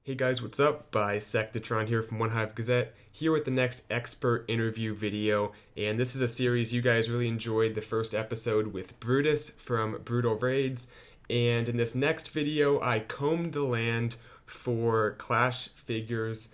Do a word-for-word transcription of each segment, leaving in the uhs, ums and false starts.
Hey guys, what's up? Bisectatron here from OneHive Gazette, here with the next expert interview video, and this is a series you guys really enjoyed the first episode with Brutus from Brutal Raids, and in this next video I combed the land for Clash figures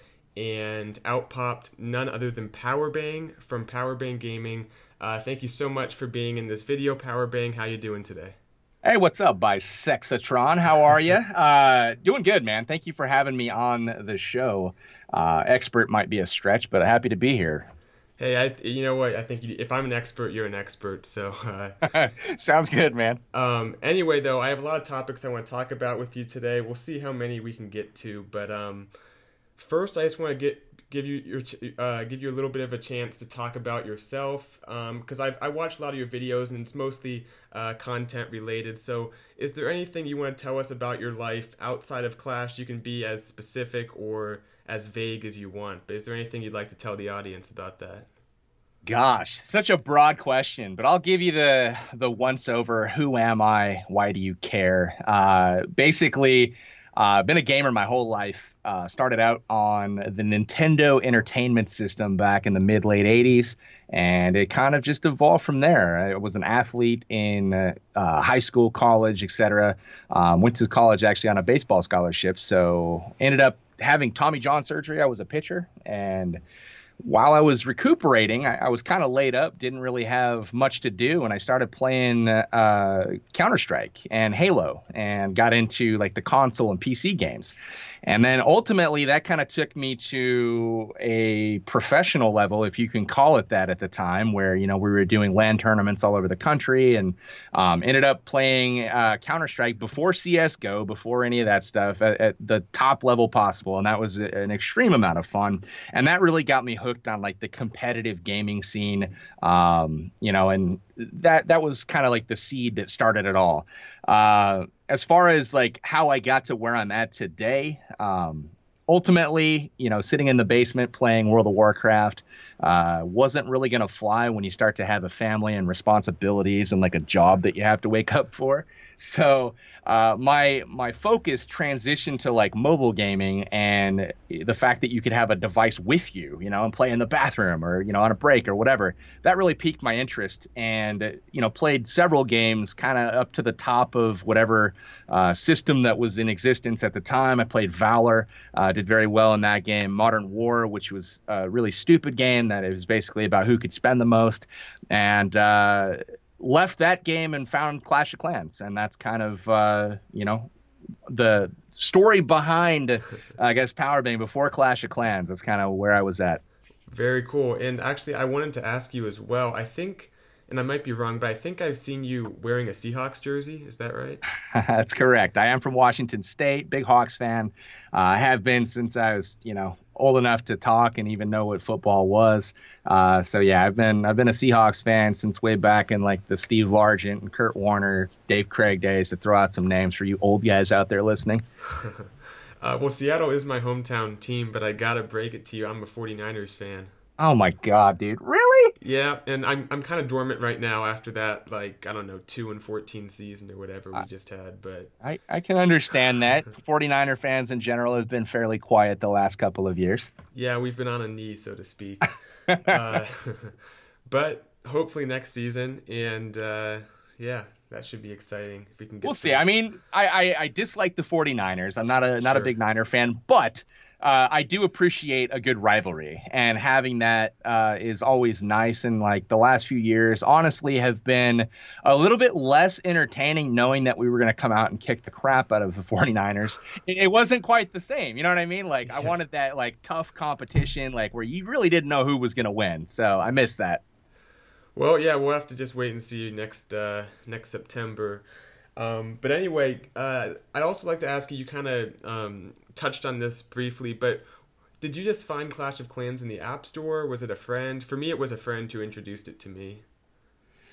and outpopped none other than Powerbang from Powerbang Gaming. Uh, thank you so much for being in this video, Powerbang. How you doing today? Hey, what's up, Bisexatron? How are you? Uh, doing good, man. Thank you for having me on the show. Uh, expert might be a stretch, but happy to be here. Hey, I, you know what? I think you, if I'm an expert, you're an expert. So, uh, sounds good, man. Um, anyway, though, I have a lot of topics I want to talk about with you today. We'll see how many we can get to, but um, first, I just want to get give you your uh, give you a little bit of a chance to talk about yourself, because um, I watch a lot of your videos and it's mostly uh, content related. So is there anything you want to tell us about your life outside of Clash? You can be as specific or as vague as you want, but is there anything you'd like to tell the audience about that? Gosh, such a broad question, but I'll give you the the once over. Who am I? Why do you care? Uh, basically, I've uh, been a gamer my whole life. Uh, started out on the Nintendo Entertainment System back in the mid late eighties, and it kind of just evolved from there. I was an athlete in uh, uh, high school, college, et cetera. Um, went to college actually on a baseball scholarship, so ended up having Tommy John surgery. I was a pitcher, and while I was recuperating, I, I was kind of laid up, didn't really have much to do, and I started playing uh, Counter-Strike and Halo, and got into like the console and P C games. And then ultimately that kind of took me to a professional level, if you can call it that at the time, where, you know, we were doing LAN tournaments all over the country, and um, ended up playing uh, Counter-Strike before C S G O, before any of that stuff, at, at the top level possible. And that was an extreme amount of fun. And that really got me hooked on like the competitive gaming scene, um, you know, and that that was kind of like the seed that started it all. Uh, as far as like how I got to where I'm at today, um, ultimately, you know, sitting in the basement playing World of Warcraft uh, wasn't really going to fly when you start to have a family and responsibilities and like a job that you have to wake up for. So uh, my my focus transitioned to like mobile gaming, and the fact that you could have a device with you, you know, and play in the bathroom or, you know, on a break or whatever. That really piqued my interest, and, you know, played several games kind of up to the top of whatever uh, system that was in existence at the time. I played Valor, uh, did very well in that game. Modern War, which was a really stupid game that it was basically about who could spend the most, and uh, left that game and found Clash of Clans. And that's kind of, uh, you know, the story behind, I guess, Powerbang before Clash of Clans. That's kind of where I was at. Very cool. And actually, I wanted to ask you as well. I think, and I might be wrong, but I think I've seen you wearing a Seahawks jersey. Is that right? That's correct. I am from Washington State, big Hawks fan. Uh, I have been since I was, you know, old enough to talk and even know what football was. Uh, so yeah, I've been I've been a Seahawks fan since way back in like the Steve Largent and Kurt Warner, Dave Craig days, to throw out some names for you old guys out there listening. uh, well, Seattle is my hometown team, but I gotta break it to you, I'm a forty-niners fan. Oh my God, dude. Really? Yeah, and I'm I'm kind of dormant right now after that, like, I don't know, two and fourteen season or whatever we I, just had, but I, I can understand that. forty-niner fans in general have been fairly quiet the last couple of years. Yeah, we've been on a knee, so to speak. uh, but hopefully next season, and uh, yeah, that should be exciting if we can get We'll some... see. I mean, I, I, I dislike the forty-niners. I'm not a not Sure. a big Niner fan, but Uh, I do appreciate a good rivalry, and having that uh, is always nice. And like the last few years, honestly, have been a little bit less entertaining, knowing that we were going to come out and kick the crap out of the forty-niners. It, it wasn't quite the same. You know what I mean? Like, I wanted that like tough competition, like where you really didn't know who was going to win. So I missed that. Well, yeah, we'll have to just wait and see next uh, next September. Um, but anyway, uh, I'd also like to ask you, you kind of um, touched on this briefly, but did you just find Clash of Clans in the App Store? Was it a friend? For me, it was a friend who introduced it to me.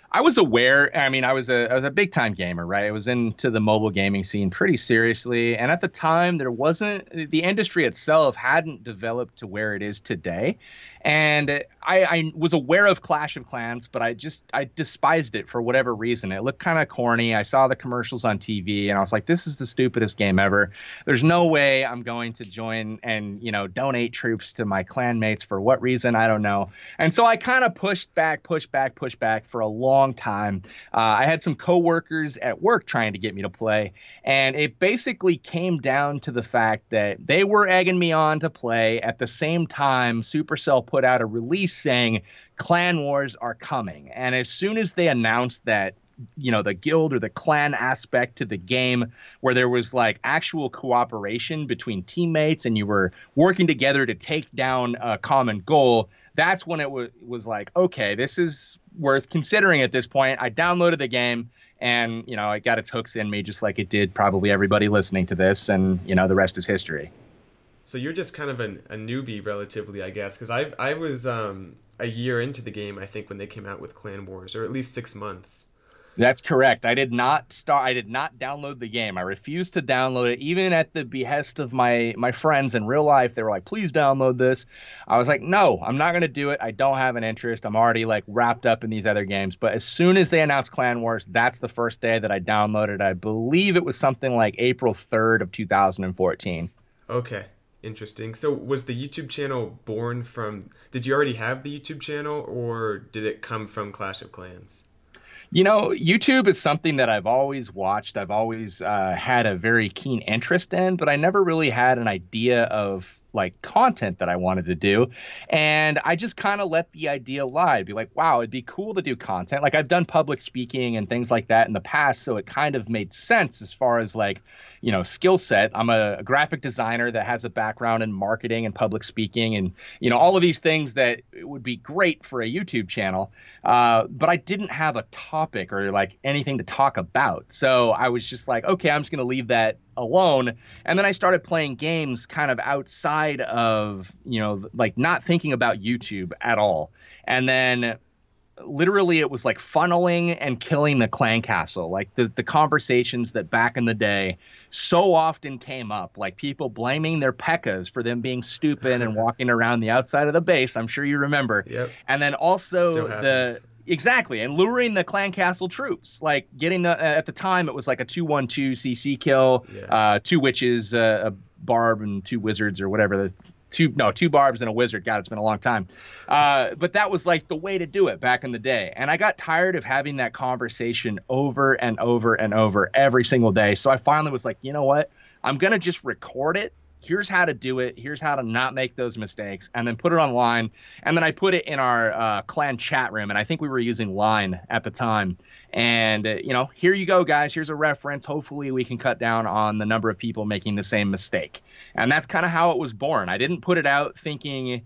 I was aware. I mean, I was a I was a big time gamer, right? I was into the mobile gaming scene pretty seriously, and at the time, there wasn't the industry itself hadn't developed to where it is today. And I, I was aware of Clash of Clans, but I just I despised it for whatever reason. It looked kind of corny. I saw the commercials on T V, and I was like, "This is the stupidest game ever. There's no way I'm going to join and you know donate troops to my clan mates for what reason I don't know." And so I kind of pushed back, pushed back, pushed back for a long time. Uh, I had some coworkers at work trying to get me to play, and it basically came down to the fact that they were egging me on to play. At the same time, Supercell put out a release saying clan wars are coming. And as soon as they announced that, you know, the guild or the clan aspect to the game where there was like actual cooperation between teammates and you were working together to take down a common goal, that's when it w- was like, okay, this is worth considering at this point. I downloaded the game and, you know, it got its hooks in me just like it did probably everybody listening to this. And, you know, the rest is history. So you're just kind of an, a newbie relatively, I guess, because I I was um, a year into the game, I think, when they came out with Clan Wars, or at least six months. That's correct. I did not start. I did not download the game. I refused to download it, even at the behest of my my friends in real life. They were like, "Please download this." I was like, "No, I'm not going to do it. I don't have an interest. I'm already like wrapped up in these other games." But as soon as they announced Clan Wars, that's the first day that I downloaded. I believe it was something like April third of two thousand fourteen. Okay. Interesting. So was the YouTube channel born from, did you already have the YouTube channel, or did it come from Clash of Clans? You know, YouTube is something that I've always watched. I've always uh, had a very keen interest in, but I never really had an idea of like content that I wanted to do. And I just kind of let the idea lie. I'd be like, wow, it'd be cool to do content. Like I've done public speaking and things like that in the past. So it kind of made sense as far as like, you know, skill set. I'm a, a graphic designer that has a background in marketing and public speaking and, you know, all of these things that would be great for a YouTube channel. Uh, but I didn't have a topic or like anything to talk about. So I was just like, okay, I'm just going to leave that alone. And then I started playing games kind of outside of, you know, like not thinking about YouTube at all. And then literally it was like funneling and killing the clan castle. Like the, the conversations that back in the day so often came up, like people blaming their P E K As for them being stupid and walking around the outside of the base. I'm sure you remember. Yep. And then also Still happens. the Exactly. And luring the clan castle troops, like getting the, at the time it was like a two one two C C kill, Yeah. uh, two witches, uh, a barb and two wizards or whatever. The two, no, two barbs and a wizard. God, it's been a long time. Uh, but that was like the way to do it back in the day. And I got tired of having that conversation over and over and over every single day. So I finally was like, you know what? I'm going to just record it. Here's how to do it. Here's how to not make those mistakes, and then put it online. And then I put it in our uh, clan chat room, and I think we were using Line at the time. And, uh, you know, here you go, guys. Here's a reference. Hopefully we can cut down on the number of people making the same mistake. And that's kind of how it was born. I didn't put it out thinking,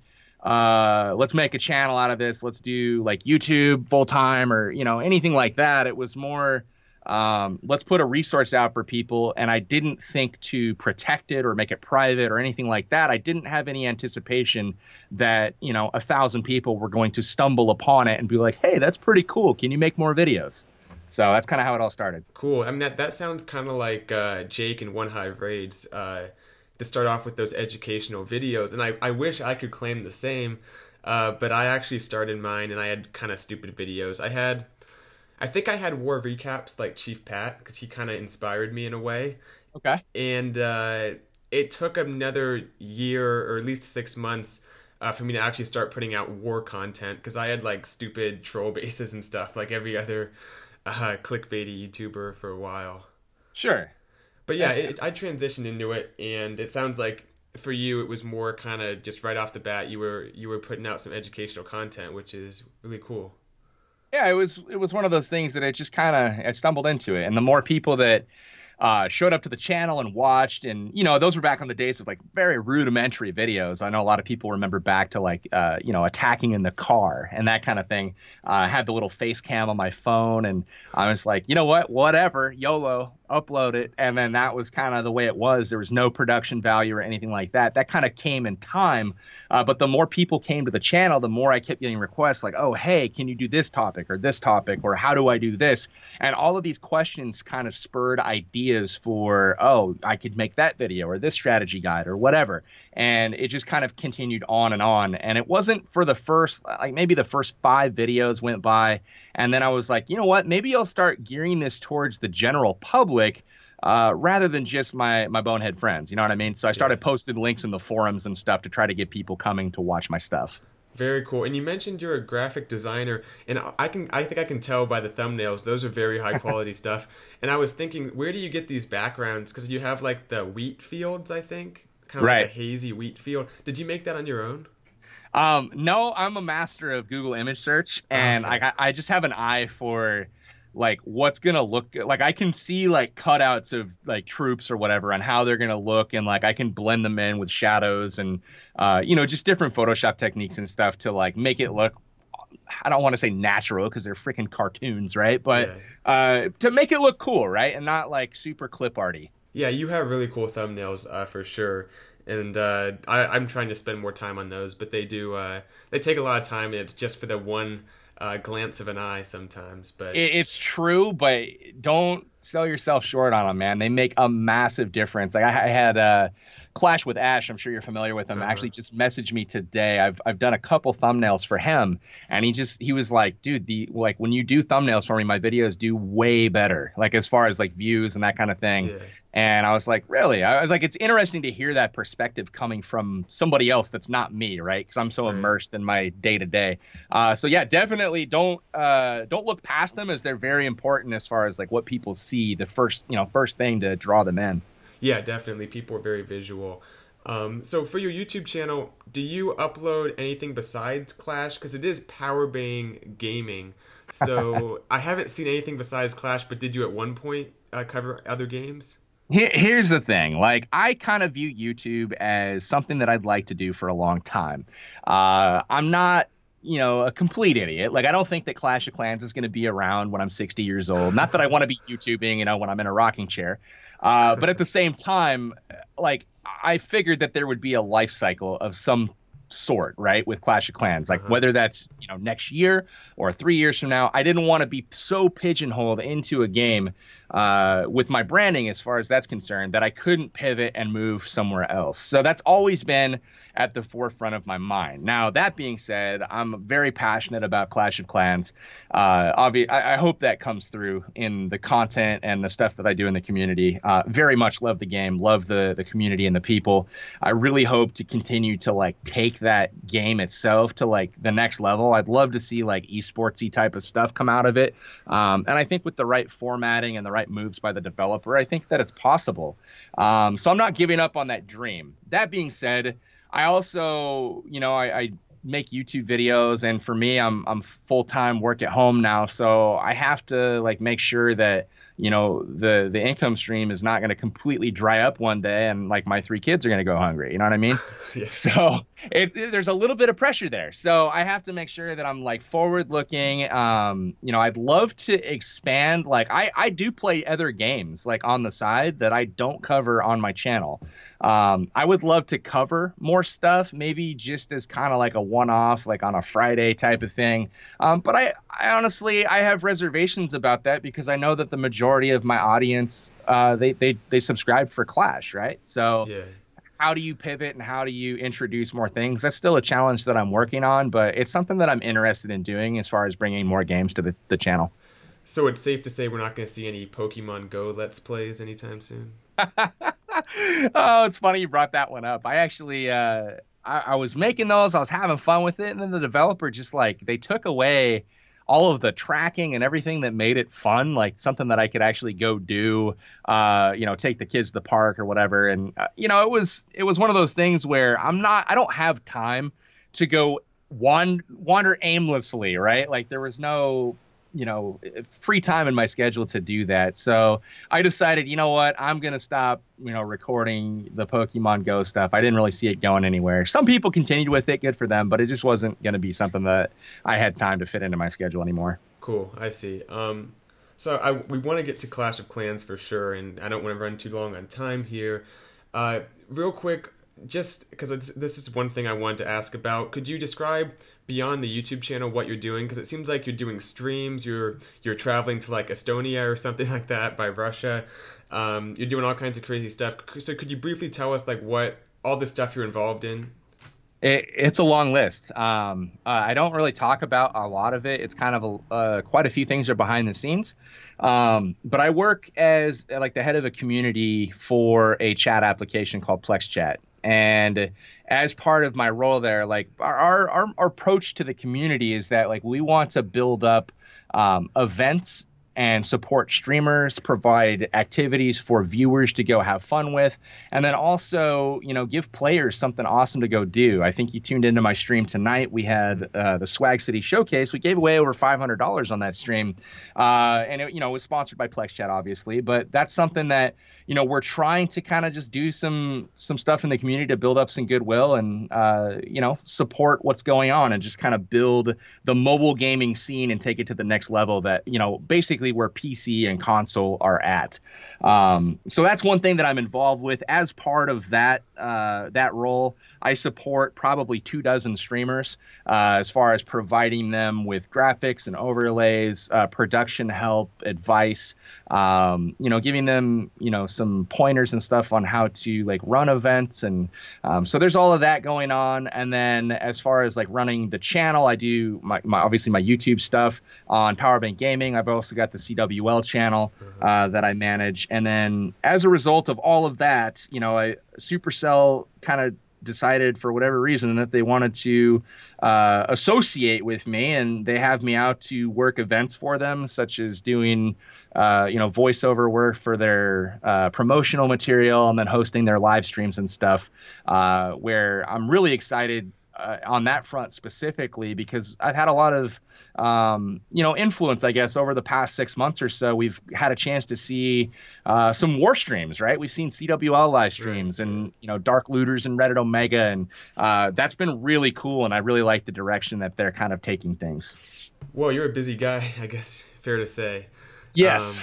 uh, let's make a channel out of this. Let's do like YouTube full time or, you know, anything like that. It was more, um, let's put a resource out for people. And I didn't think to protect it or make it private or anything like that. I didn't have any anticipation that, you know, a thousand people were going to stumble upon it and be like, hey, that's pretty cool. Can you make more videos? So that's kind of how it all started. Cool. I mean, that, that sounds kind of like uh, Jake and OneHive raids uh, to start off with those educational videos. And I, I wish I could claim the same, uh, but I actually started mine and I had kind of stupid videos. I had... I think I had war recaps like Chief Pat because he kind of inspired me in a way. Okay. And uh, it took another year or at least six months uh, for me to actually start putting out war content because I had like stupid troll bases and stuff like every other uh, clickbaity YouTuber for a while. Sure. But yeah, it, I transitioned into it, and it sounds like for you it was more kind of just right off the bat you were you were putting out some educational content, which is really cool. Yeah, it was it was one of those things that I just kind of I stumbled into it, and the more people that uh, showed up to the channel and watched. And, you know, those were back on the days of like very rudimentary videos. I know a lot of people remember back to like, uh, you know, attacking in the car and that kind of thing. Uh, I had the little face cam on my phone, and I was like, you know what, whatever, YOLO, upload it. And then that was kind of the way it was. There was no production value or anything like that. That kind of came in time. Uh, but the more people came to the channel, the more I kept getting requests like, oh, hey, can you do this topic or this topic, or how do I do this? And all of these questions kind of spurred ideas for, oh, I could make that video or this strategy guide or whatever. And it just kind of continued on and on. And it wasn't for the first, like maybe the first five videos went by. And then I was like, you know what, maybe I'll start gearing this towards the general public uh, rather than just my, my bonehead friends. You know what I mean? So I started yeah. posting links in the forums and stuff to try to get people coming to watch my stuff. Very cool. And you mentioned you're a graphic designer, and I can I think I can tell by the thumbnails, those are very high quality stuff. And I was thinking, where do you get these backgrounds? Because you have like the wheat fields, I think, kind of right. like a hazy wheat field. Did you make that on your own? Um, no, I'm a master of Google image search, and okay. I I just have an eye for like what's gonna look good. Like I can see like cutouts of like troops or whatever and how they're gonna look, and like I can blend them in with shadows and uh you know, just different Photoshop techniques and stuff to like make it look, I don't want to say natural because they're freaking cartoons, right? But yeah. uh to make it look cool, right? And not like super clip arty. Yeah, you have really cool thumbnails uh for sure. And uh I, I'm trying to spend more time on those, but they do uh they take a lot of time, and it's just for the one Uh, glance of an eye sometimes. But it's true, but don't sell yourself short on them, man. They make a massive difference. Like I, I had uh, Clash with Ash. I'm sure you're familiar with him. Uh-huh. Actually, just messaged me today. I've I've done a couple thumbnails for him, and he just he was like, dude, the like when you do thumbnails for me, my videos do way better. Like as far as like views and that kind of thing. Yeah. And I was like, really? I was like, it's interesting to hear that perspective coming from somebody else that's not me, right? Because I'm so right. immersed in my day to day. Uh, so yeah, definitely don't uh, don't look past them, as they're very important as far as like what people see. The first, you know, first thing to draw them in. Yeah, definitely. People are very visual. Um, so for your YouTube channel, do you upload anything besides Clash? Because it is Powerbang Gaming. So I haven't seen anything besides Clash, but did you at one point uh, cover other games? Here's the thing. Like, I kind of view YouTube as something that I'd like to do for a long time. Uh, I'm not, you know, a complete idiot. Like, I don't think that Clash of Clans is going to be around when I'm sixty years old. Not that I want to be YouTubing, you know, when I'm in a rocking chair. Uh, but at the same time, like, I figured that there would be a life cycle of some sort, right, with Clash of Clans, like uh-huh. whether that's, you know, next year or three years from now. I didn't want to be so pigeonholed into a game uh, with my branding, as far as that's concerned, that I couldn't pivot and move somewhere else. So that's always been at the forefront of my mind. Now, that being said, I'm very passionate about Clash of Clans. Uh, obvi- I-, I hope that comes through in the content and the stuff that I do in the community. Uh, very much love the game, love the the community and the people. I really hope to continue to like take that game itself to like the next level. I'd love to see like esportsy type of stuff come out of it. Um, and I think with the right formatting and the right moves by the developer, I think that it's possible. Um, so I'm not giving up on that dream. That being said, I also, you know, I, I make YouTube videos, and for me, I'm I'm full-time work at home now, so I have to like make sure that, you know, the the income stream is not going to completely dry up one day and like my three kids are going to go hungry. You know what I mean? Yeah. So it, it, there's a little bit of pressure there. So I have to make sure that I'm like forward looking. Um, you know, I'd love to expand. Like I, I do play other games like on the side that I don't cover on my channel. Um, I would love to cover more stuff, maybe just as kind of like a one-off, like on a Friday type of thing. Um, but I, I honestly, I have reservations about that because I know that the majority of my audience, uh, they, they, they subscribe for Clash, right? So yeah. How do you pivot and how do you introduce more things? That's still a challenge that I'm working on, but it's something that I'm interested in doing as far as bringing more games to the, the channel. So it's safe to say we're not going to see any Pokemon Go Let's Plays anytime soon? Oh, it's funny you brought that one up. I actually, uh, I, I was making those. I was having fun with it. And then the developer just like, they took away all of the tracking and everything that made it fun, like something that I could actually go do, uh, you know, take the kids to the park or whatever. And, uh, you know, it was it was one of those things where I'm not I don't have time to go wand- wander aimlessly. Right. Like there was no you know, free time in my schedule to do that. So I decided, you know what, I'm going to stop, you know, recording the Pokemon Go stuff. I didn't really see it going anywhere. Some people continued with it, good for them, but it just wasn't going to be something that I had time to fit into my schedule anymore. Cool, I see. Um, so I, we want to get to Clash of Clans for sure, and I don't want to run too long on time here. Uh, real quick, just because this is one thing I wanted to ask about, could you describe beyond the YouTube channel what you're doing? Because it seems like you're doing streams, you're you're traveling to like Estonia or something like that by Russia. Um, you're doing all kinds of crazy stuff. So could you briefly tell us like what all the stuff you're involved in? It, it's a long list. Um, uh, I don't really talk about a lot of it. It's kind of a, uh, quite a few things are behind the scenes. Um, but I work as like the head of a community for a chat application called Plex Chat. And as part of my role there, like our, our, our approach to the community is that like we want to build up um, events and support streamers, provide activities for viewers to go have fun with, and then also, you know, give players something awesome to go do. I think you tuned into my stream tonight. We had uh, the Swag City Showcase. We gave away over five hundred dollars on that stream, uh, and it, you know, was sponsored by Plex Chat, obviously. But that's something that, you know, we're trying to kind of just do some some stuff in the community to build up some goodwill and, uh, you know, support what's going on and just kind of build the mobile gaming scene and take it to the next level that, you know, basically where P C and console are at. Um, so that's one thing that I'm involved with. As part of that uh, that role, I support probably two dozen streamers uh, as far as providing them with graphics and overlays, uh, production help, advice, um, you know, giving them, you know, some pointers and stuff on how to like run events. And um, so there's all of that going on. And then as far as like running the channel, I do my, my obviously my YouTube stuff on Powerbang Gaming. I've also got the C W L channel uh, that I manage. And then as a result of all of that, you know, I, Supercell kind of decided for whatever reason that they wanted to uh, associate with me, and they have me out to work events for them, such as doing, uh, you know, voiceover work for their uh, promotional material and then hosting their live streams and stuff, uh, where I'm really excited uh, on that front specifically because I've had a lot of um, you know, influence, I guess, over the past six months or so. We've had a chance to see uh, some war streams, right? We've seen C W L live streams right. and, you know, Dark Looters and Reddit Omega. And uh, that's been really cool. And I really like the direction that they're kind of taking things. Well, you're a busy guy, I guess, fair to say. Yes. Um,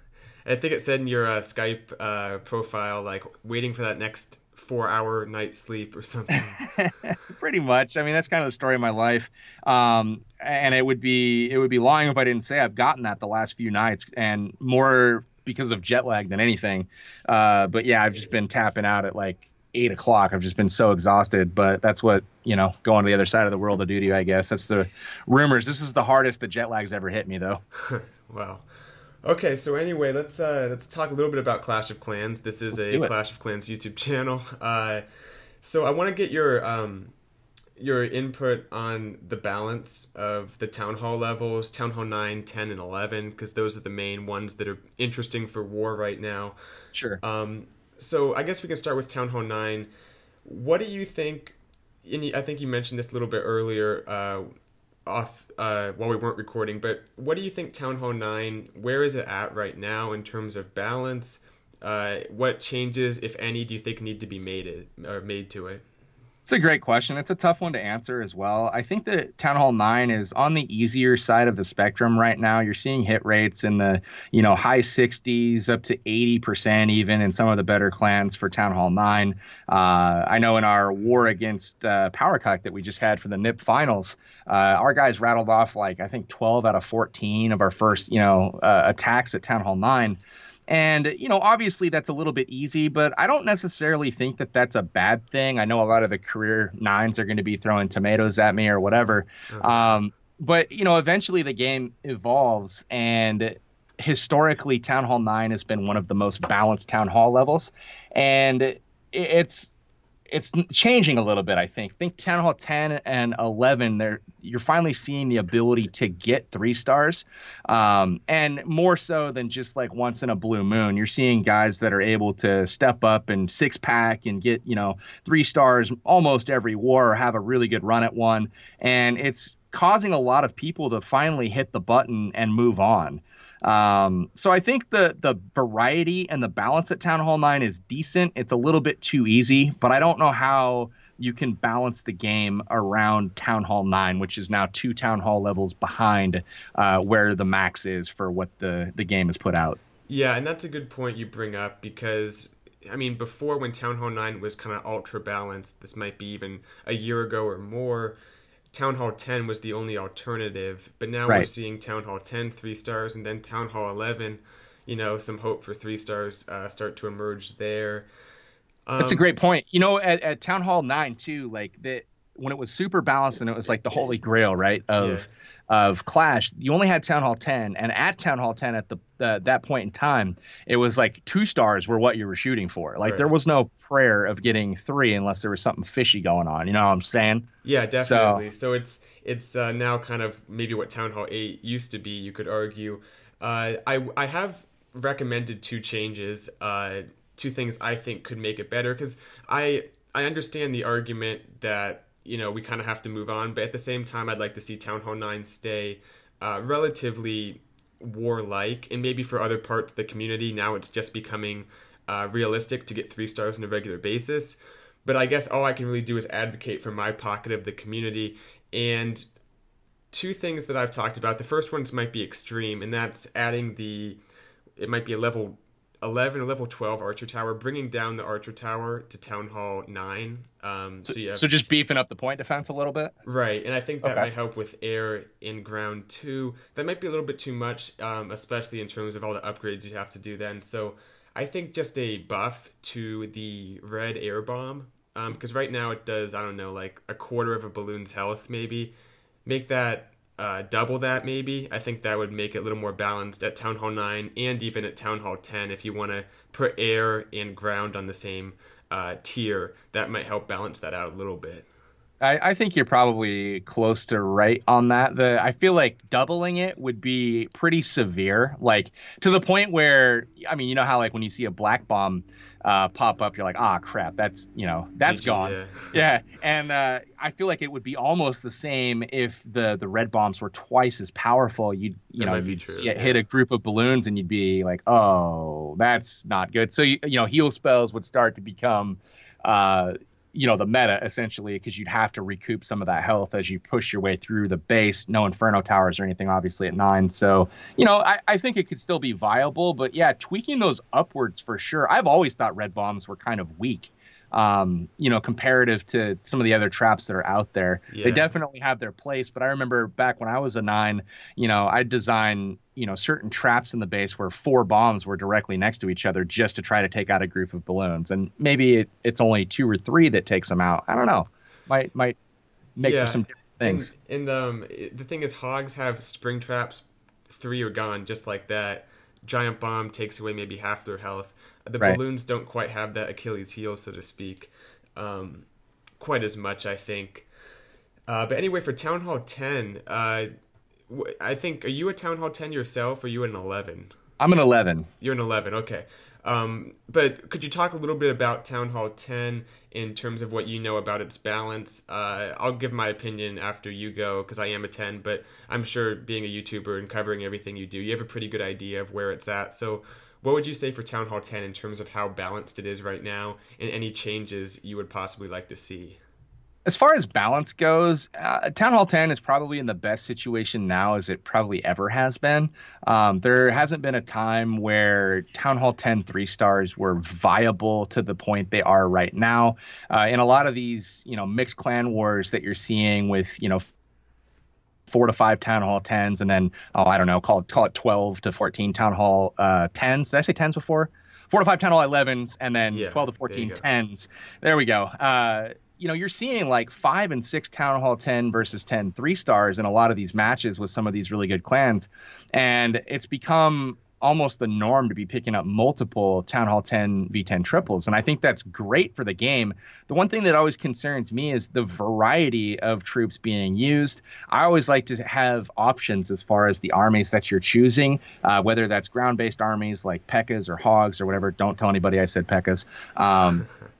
I think it said in your uh, Skype uh, profile, like, waiting for that next four-hour night sleep or something. Pretty much. I mean, that's kind of the story of my life. Um, and it would be it would be lying if I didn't say I've gotten that the last few nights, and more because of jet lag than anything. Uh, but yeah, I've just been tapping out at like eight o'clock. I've just been so exhausted. But that's what, you know, going to the other side of the world to do to you, I guess. That's the rumors. This is the hardest the jet lag's ever hit me, though. Wow. Okay, so anyway, let's uh, let's talk a little bit about Clash of Clans. This is let's a Clash of Clans YouTube channel. Uh, so I want to get your um, your input on the balance of the Town Hall levels, Town Hall nine, ten, and eleven, because those are the main ones that are interesting for war right now. Sure. Um, so I guess we can start with Town Hall nine. What do you think, and I think you mentioned this a little bit earlier, uh, off uh, while we weren't recording, but what do you think Town Hall nine, where is it at right now in terms of balance? Uh, what changes, if any, do you think need to be made it or made to it? It's a great question. It's a tough one to answer as well. I think that Town Hall nine is on the easier side of the spectrum right now. You're seeing hit rates in the, you know, high sixties up to eighty percent even in some of the better clans for Town Hall nine. Uh, I know in our war against uh, Powercuck that we just had for the N I P finals, uh, our guys rattled off like, I think, twelve out of fourteen of our first, you know, uh, attacks at Town Hall nine. And, you know, obviously that's a little bit easy, but I don't necessarily think that that's a bad thing. I know a lot of the career nines are going to be throwing tomatoes at me or whatever. Oh. Um, but, you know, eventually the game evolves, and historically Town Hall nine has been one of the most balanced Town Hall levels. And it's it's changing a little bit, I think. I think Town Hall ten and eleven, they're, you're finally seeing the ability to get three stars. Um, and more so than just like once in a blue moon. You're seeing guys that are able to step up and six pack and get, you know, three stars almost every war or have a really good run at one. And it's causing a lot of people to finally hit the button and move on. Um, so I think the the variety and the balance at Town Hall nine is decent. It's a little bit too easy, but I don't know how you can balance the game around Town Hall nine, which is now two Town Hall levels behind uh, where the max is for what the, the game has put out. Yeah, and that's a good point you bring up because, I mean, before when Town Hall nine was kind of ultra balanced, this might be even a year ago or more, Town Hall ten was the only alternative. But now Right. we're seeing Town Hall ten, three stars, and then Town Hall eleven, you know, some hope for three stars uh, start to emerge there. Um, That's a great point. You know, at, at Town Hall nine too, like that when it was super balanced and it was like the holy grail, right, of yeah. of Clash, you only had Town Hall ten, and at Town Hall ten at the uh, that point in time, it was like two stars were what you were shooting for. Like right. there was no prayer of getting three unless there was something fishy going on. You know what I'm saying? Yeah, definitely. So, so it's it's uh, now kind of maybe what Town Hall eight used to be, you could argue. Uh, I I have recommended two changes. Uh, two things I think could make it better, because I I understand the argument that, you know, we kind of have to move on, but at the same time I'd like to see Town Hall nine stay uh, relatively warlike, and maybe for other parts of the community now it's just becoming uh, realistic to get three stars on a regular basis. But I guess all I can really do is advocate for my pocket of the community. And two things that I've talked about, the first ones might be extreme, and that's adding the, it might be a level eleven or level twelve Archer Tower, bringing down the Archer Tower to Town Hall nine. Um, so, so, you have, so just beefing up the point defense a little bit? Right, and I think that okay. might help with air in ground too. That might be a little bit too much, um, especially in terms of all the upgrades you have to do then. So I think just a buff to the red air bomb, because um, right now it does, I don't know, like a quarter of a balloon's health maybe. Make that Uh, double that maybe. I think that would make it a little more balanced at Town Hall nine and even at Town Hall ten. If you want to put air and ground on the same uh, tier, that might help balance that out a little bit. I, I think you're probably close to right on that. The I feel like doubling it would be pretty severe, like to the point where, I mean, you know how like when you see a black bomb uh, pop up, you're like, ah, crap, that's, you know, that's G G, gone. yeah. yeah. And uh, I feel like it would be almost the same if the, the red bombs were twice as powerful. You'd, you That know, might be you'd true, see- yeah. hit a group of balloons and you'd be like, oh, that's not good. So, you, you know, heal spells would start to become, uh, you know, the meta essentially, because you'd have to recoup some of that health as you push your way through the base. No Inferno Towers or anything, obviously, at nine. So, you know, I, I think it could still be viable. But yeah, tweaking those upwards for sure. I've always thought red bombs were kind of weak, um, you know, comparative to some of the other traps that are out there. Yeah. They definitely have their place. But I remember back when I was a nine, you know, I'd design, you know, certain traps in the base where four bombs were directly next to each other just to try to take out a group of balloons. And maybe it, it's only two or three that takes them out. I don't know. Might might make Yeah. for some different things. And, and um, it- the thing is, hogs have spring traps, three are gone, just like that. Giant bomb takes away maybe half their health. The Right. balloons don't quite have that Achilles heel, so to speak, um, quite as much, I think. Uh, but anyway, for Town Hall ten, uh, w- I think, are you a Town Hall ten yourself, or are you an eleven? I'm an eleven. You're an eleven, okay. Um, but could you talk a little bit about Town Hall ten in terms of what you know about its balance? Uh, I'll give my opinion after you go, because I am a ten, but I'm sure being a YouTuber and covering everything you do, you have a pretty good idea of where it's at. So what would you say for Town Hall ten in terms of how balanced it is right now, and any changes you would possibly like to see? As far as balance goes, uh, Town Hall ten is probably in the best situation now as it probably ever has been. Um, there hasn't been a time where Town Hall ten three stars were viable to the point they are right now. Uh, in a lot of these, you know, mixed clan wars that you're seeing with, you know, four to five Town Hall tens, and then, oh, I don't know, call it, call it twelve to fourteen Town Hall uh, tens. Did I say tens before? Four to five Town Hall elevens, and then Yeah, twelve to there fourteen you go. tens. There we go. Uh, you know, you're seeing like five and six Town Hall ten versus ten three stars in a lot of these matches with some of these really good clans. And it's become almost the norm to be picking up multiple Town Hall ten v ten triples. And I think that's great for the game. The one thing that always concerns me is the variety of troops being used. I always like to have options as far as the armies that you're choosing, uh, whether that's ground-based armies like P E K K As or Hogs or whatever. Don't tell anybody I said P E K K As. Um,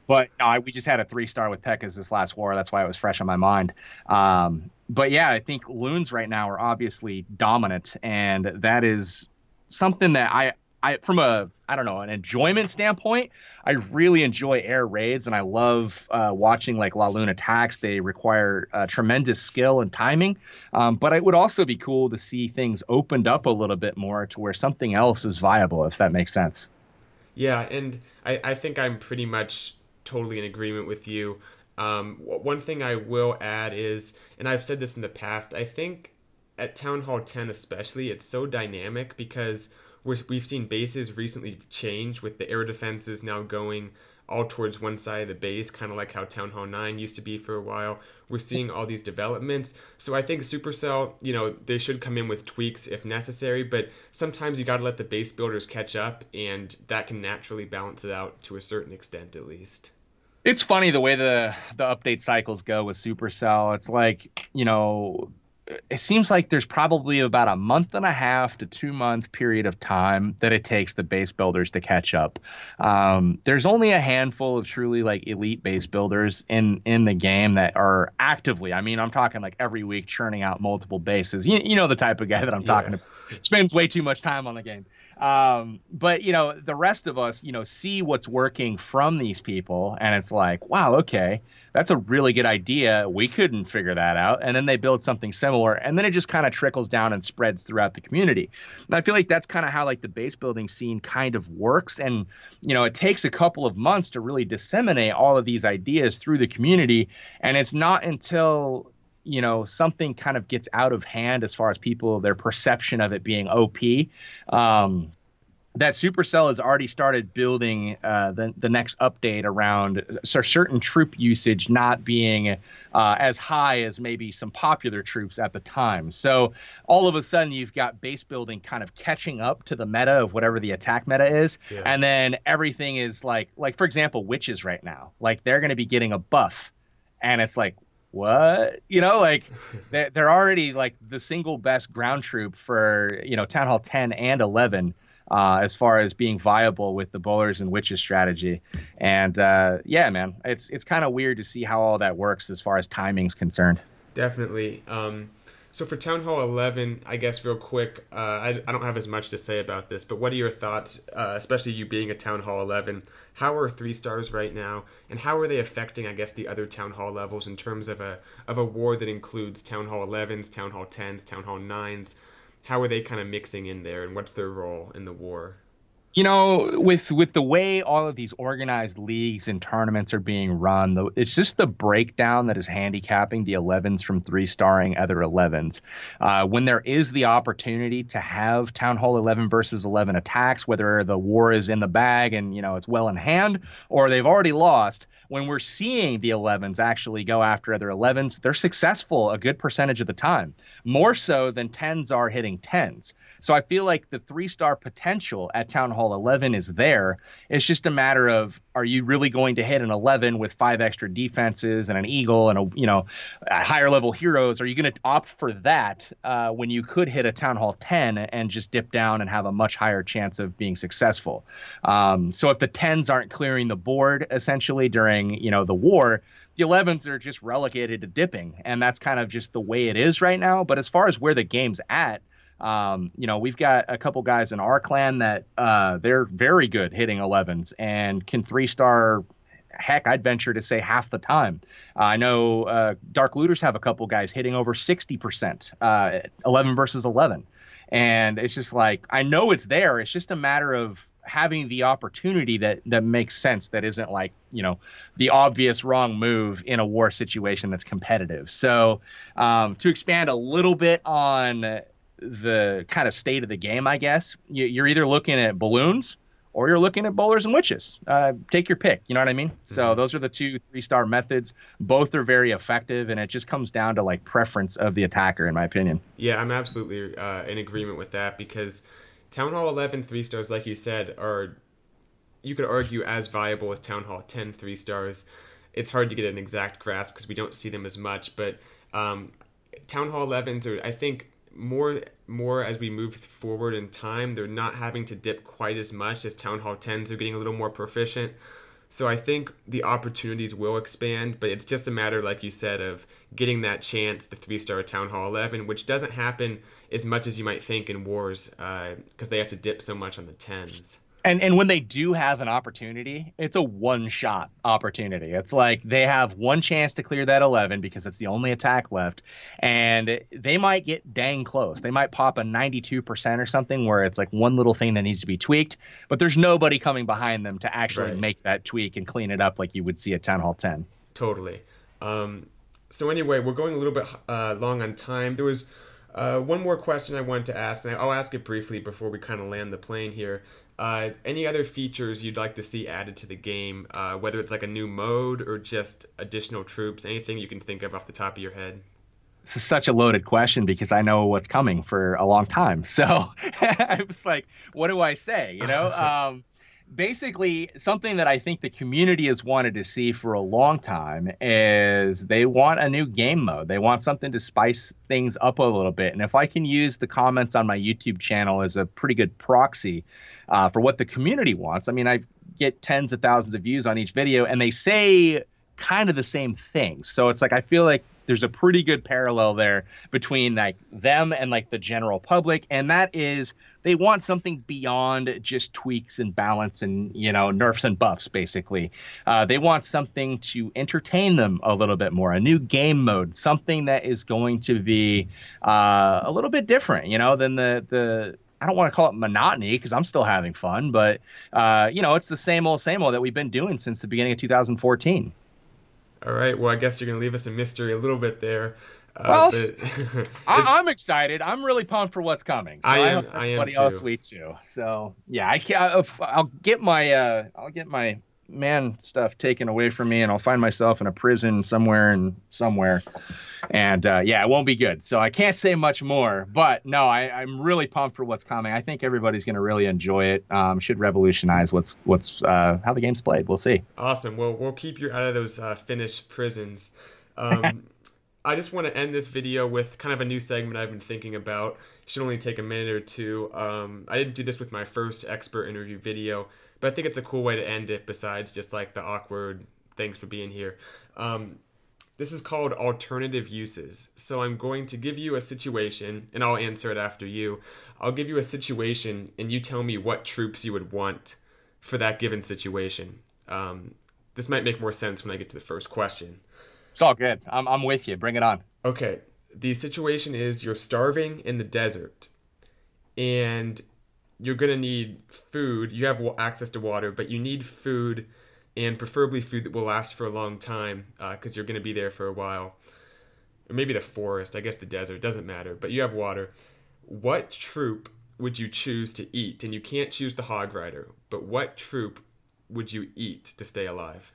But no, I, we just had a three star with P E K K As this last war. That's why it was fresh on my mind. Um, but yeah, I think loons right now are obviously dominant, and that is something that I, I from a I don't know an enjoyment standpoint, I really enjoy air raids, and I love uh, watching like La Lune attacks. They require uh, tremendous skill and timing, um, but it would also be cool to see things opened up a little bit more to where something else is viable, if that makes sense. Yeah, and I, I think I'm pretty much totally in agreement with you. Um, one thing I will add is, and I've said this in the past, I think at Town Hall ten especially, it's so dynamic because we're, we've seen bases recently change with the air defenses now going all towards one side of the base, kind of like how Town Hall nine used to be for a while. We're seeing all these developments. So I think Supercell, you know, they should come in with tweaks if necessary, but sometimes you got to let the base builders catch up, and that can naturally balance it out to a certain extent at least. It's funny the way the the update cycles go with Supercell. It's like, you know, it seems like there's probably about a month and a half to two month period of time that it takes the base builders to catch up. Um, there's only a handful of truly like elite base builders in, in the game that are actively, I mean, I'm talking like every week churning out multiple bases. You, you know, the type of guy that I'm talking Yeah. about. Spends way too much time on the game. Um, but, you know, the rest of us, you know, see what's working from these people. And it's like, wow, okay, that's a really good idea. We couldn't figure that out. And then they build something similar. And then it just kind of trickles down and spreads throughout the community. And I feel like that's kind of how like the base building scene kind of works. And, you know, it takes a couple of months to really disseminate all of these ideas through the community. And it's not until, you know, something kind of gets out of hand as far as people, their perception of it being O P, um, that Supercell has already started building uh, the, the next update around certain troop usage not being uh, as high as maybe some popular troops at the time. So all of a sudden you've got base building kind of catching up to the meta of whatever the attack meta is. Yeah. And then everything is like, like, for example, witches right now, like they're going to be getting a buff. And it's like, what, you know, like they're, they're already like the single best ground troop for, you know, Town Hall ten and eleven uh, as far as being viable with the bowlers and witches strategy. And uh, yeah, man, it's it's kind of weird to see how all that works as far as timing's concerned. Definitely. Um, so for Town Hall eleven, I guess real quick, uh, I, I don't have as much to say about this, but what are your thoughts, uh, especially you being a Town Hall eleven? How are three stars right now, and how are they affecting, I guess, the other Town Hall levels in terms of a of a war that includes Town Hall elevens, Town Hall tens, Town Hall nines? How are they kind of mixing in there, and what's their role in the war? You know, with with the way all of these organized leagues and tournaments are being run, the, it's just the breakdown that is handicapping the elevens from three-starring other elevens. Uh, when there is the opportunity to have Town Hall eleven versus eleven attacks, whether the war is in the bag and, you know, it's well in hand, or they've already lost, when we're seeing the elevens actually go after other elevens, they're successful a good percentage of the time, more so than tens are hitting tens. So I feel like the three-star potential at Town Hall eleven is there. It's just a matter of, are you really going to hit an eleven with five extra defenses and an eagle and a, you know, a higher level heroes? Are you going to opt for that uh, when you could hit a Town Hall ten and just dip down and have a much higher chance of being successful? Um, so if the tens aren't clearing the board essentially during, you know, the war, the elevens are just relegated to dipping, and that's kind of just the way it is right now. But as far as where the game's at, Um, you know, we've got a couple guys in our clan that uh, they're very good hitting elevens and can three-star, heck, I'd venture to say half the time. Uh, I know uh, Dark Looters have a couple guys hitting over sixty percent, uh, eleven versus eleven. And it's just like, I know it's there. It's just a matter of having the opportunity that, that makes sense, that isn't like, you know, the obvious wrong move in a war situation that's competitive. So um, to expand a little bit on the kind of state of the game, I guess, you're either looking at balloons or you're looking at bowlers and witches. Uh, take your pick. You know what I mean? Mm-hmm. So those are the two three-star methods. Both are very effective, and it just comes down to like preference of the attacker, in my opinion. Yeah, I'm absolutely uh, in agreement with that, because Town Hall eleven three stars, like you said, are, you could argue, as viable as Town Hall ten three stars. It's hard to get an exact grasp because we don't see them as much, but um, Town Hall elevens are, I think, more more as we move forward in time, they're not having to dip quite as much as Town Hall tens are getting a little more proficient. So I think the opportunities will expand, but it's just a matter, like you said, of getting that chance, the three-star Town Hall eleven, which doesn't happen as much as you might think in wars, because uh, they have to dip so much on the tens. And and when they do have an opportunity, it's a one-shot opportunity. It's like they have one chance to clear that eleven because it's the only attack left, and they might get dang close. They might pop a ninety-two percent or something where it's like one little thing that needs to be tweaked, but there's nobody coming behind them to actually Right. make that tweak and clean it up like you would see at Town Hall ten. Totally. Um, so anyway, we're going a little bit uh, long on time. There was uh, one more question I wanted to ask, and I'll ask it briefly before we kind of land the plane here. Uh, any other features you'd like to see added to the game, uh, whether it's like a new mode or just additional troops, anything you can think of off the top of your head? This is such a loaded question because I know what's coming for a long time. So I was like, what do I say? You know, um, basically something that I think the community has wanted to see for a long time is they want a new game mode. They want something to spice things up a little bit. And if I can use the comments on my YouTube channel as a pretty good proxy uh, for what the community wants, I mean, I get tens of thousands of views on each video and they say kind of the same thing. So it's like, I feel like there's a pretty good parallel there between like them and like the general public. And that is they want something beyond just tweaks and balance and, you know, nerfs and buffs, basically. Uh, they want something to entertain them a little bit more, a new game mode, something that is going to be uh, a little bit different, you know, than the, the, I don't want to call it monotony because I'm still having fun, but, uh, you know, it's the same old, same old that we've been doing since the beginning of two thousand fourteen. All right. Well, I guess you're going to leave us a mystery a little bit there. Uh, well, but I, I'm excited. I'm really pumped for what's coming. So I am. I, hope I am everybody too. else will too. So yeah, I can't. I'll, I'll get my. Uh, I'll get my man stuff taken away from me, and I'll find myself in a prison somewhere and somewhere. And uh, yeah, it won't be good. So I can't say much more. But no, I, I'm really pumped for what's coming. I think everybody's going to really enjoy it. Um, should revolutionize what's what's uh, how the game's played. We'll see. Awesome. Well, we'll keep you out of those uh, Finnish prisons. Um, I just want to end this video with kind of a new segment I've been thinking about. It should only take a minute or two. Um, I didn't do this with my first expert interview video, but I think it's a cool way to end it besides just like the awkward thanks for being here. Um, This is called alternative uses. So I'm going to give you a situation, and I'll answer it after you. I'll give you a situation, and you tell me what troops you would want for that given situation. Um, this might make more sense when I get to the first question. It's all good. I'm I'm with you. Bring it on. Okay. The situation is you're starving in the desert, and you're going to need food. You have access to water, but you need food, and preferably food that will last for a long time because uh, you're going to be there for a while. Or maybe the forest, I guess the desert, doesn't matter, but you have water. What troop would you choose to eat? And you can't choose the Hog Rider, but what troop would you eat to stay alive?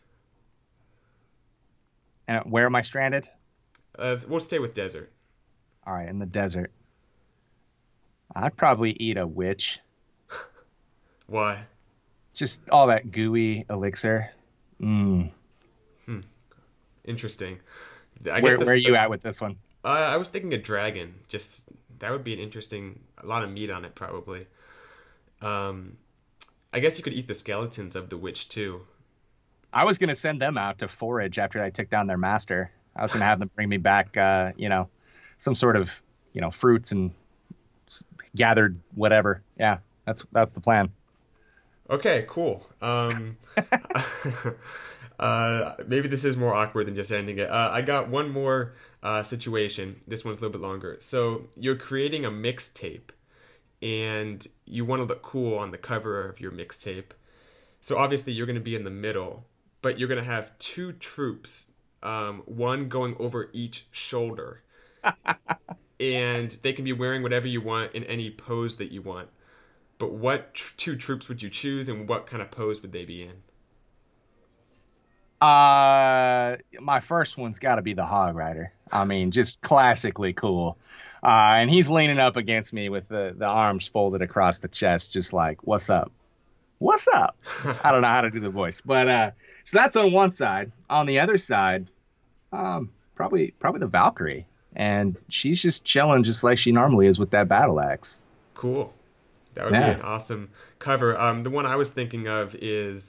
And where am I stranded? Uh, we'll stay with desert. All right, in the desert. I'd probably eat a witch. Why? Just all that gooey elixir. Mm. Hmm. Interesting. I Where, guess this, where are you at with this one? Uh, I was thinking a dragon. Just that would be an interesting. A lot of meat on it, probably. Um, I guess you could eat the skeletons of the witch too. I was gonna send them out to forage after I took down their master. I was gonna have them bring me back, uh, you know, some sort of, you know, fruits and gathered whatever. Yeah, that's that's the plan. Okay, cool. Um, uh, maybe this is more awkward than just ending it. Uh, I got one more uh, situation. This one's a little bit longer. So you're creating a mixtape, and you want to look cool on the cover of your mixtape. So obviously you're going to be in the middle, but you're going to have two troops, um, one going over each shoulder. And they can be wearing whatever you want in any pose that you want. But what tr- two troops would you choose, and what kind of pose would they be in? Uh, my first one's got to be the Hog Rider. I mean, just classically cool. Uh, and he's leaning up against me with the, the arms folded across the chest, just like, what's up? What's up? I don't know how to do the voice. But uh, so that's on one side. On the other side, um, probably probably the Valkyrie. And she's just chilling just like she normally is with that battle axe. Cool. That would Yeah. be an awesome cover. Um, the one I was thinking of is,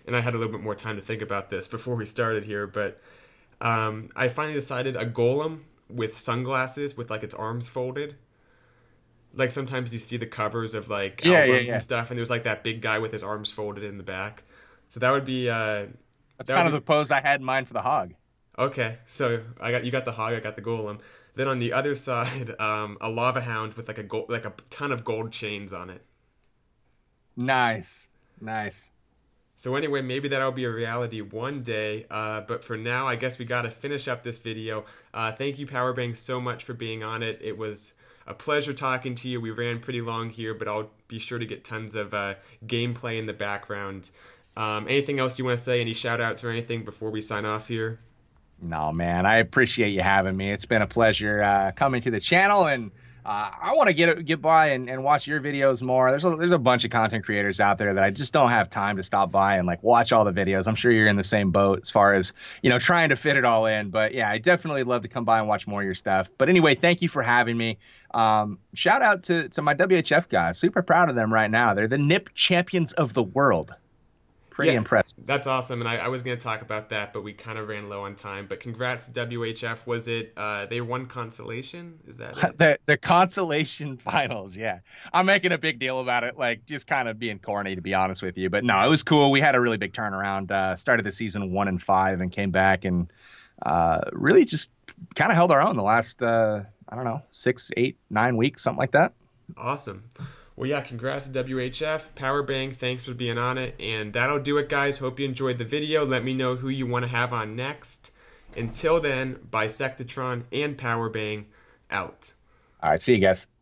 and I had a little bit more time to think about this before we started here, but um, I finally decided a golem with sunglasses with like its arms folded. Like sometimes you see the covers of like yeah, albums yeah, yeah. and stuff, and there's like that big guy with his arms folded in the back. So that would be uh, That's that kind would of be... the pose I had in mind for the hog. Okay, so I got you got the hog, I got the golem. Then on the other side, um, a lava hound with like a gold, like a ton of gold chains on it. Nice, nice. So anyway, maybe that'll be a reality one day. Uh, but for now, I guess we got to finish up this video. Uh, thank you, Powerbang, so much for being on it. It was a pleasure talking to you. We ran pretty long here, but I'll be sure to get tons of uh, gameplay in the background. Um, anything else you want to say? Any shout outs or anything before we sign off here? No, man, I appreciate you having me. It's been a pleasure uh, coming to the channel, and uh, I want to get get by and, and watch your videos more. There's a, there's a bunch of content creators out there that I just don't have time to stop by and like watch all the videos. I'm sure you're in the same boat as far as, you know, trying to fit it all in. But yeah, I definitely love to come by and watch more of your stuff. But anyway, thank you for having me. Um, shout out to, to my W H F guys. Super proud of them right now. They're the N I P champions of the world. Pretty yeah, impressive. That's awesome, and I, I was going to talk about that, but we kind of ran low on time. But congrats to W H F. Was it uh, they won consolation? Is that it? the the consolation finals? Yeah, I'm making a big deal about it, like just kind of being corny, to be honest with you. But no, it was cool. We had a really big turnaround. Uh, started the season one and five, and came back and uh, really just kind of held our own the last uh, I don't know six, eight, nine weeks, something like that. Awesome. Well, yeah, congrats to W H F. Powerbang, thanks for being on it. And that'll do it, guys. Hope you enjoyed the video. Let me know who you want to have on next. Until then, Bisectatron and Powerbang out. All right, see you guys.